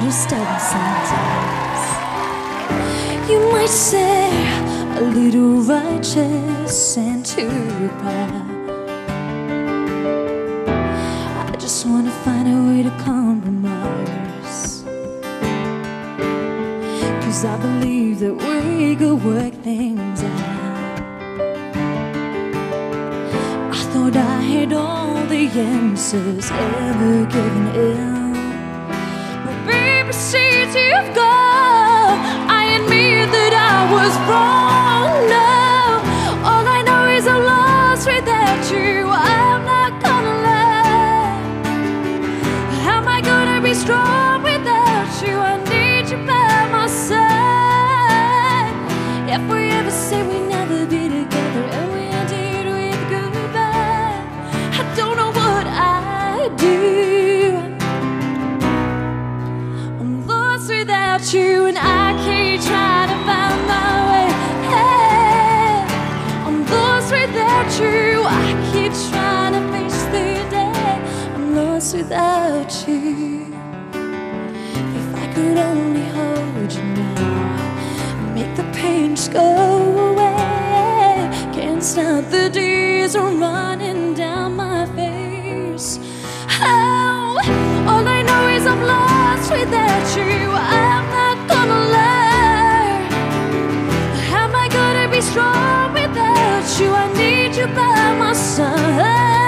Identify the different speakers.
Speaker 1: little stubborn sometimes. You might say a little righteous and too proud. I just wanna find a way to compromise, 'cause I believe that we could work things out. I thought I had all the answers ever given in, but baby, since you've gone, I admit that I was wrong. No, all I know is I'm lost without you. I'm not gonna lie. How am I gonna be strong without you? I need you by my side. If we ever say we never be together and we ended with goodbye, I don't know what I'd do. I'm lost without you and I keep trying to find my way. Hey, I'm lost without you. I keep trying to face the day. I'm lost without you. If I could only hold you now, make the pain just go away. Can't stop the tears are running down my face. Oh, all I know is I'm lost without you. I'm not gonna lie. How am I gonna be strong without you? I need you by my side.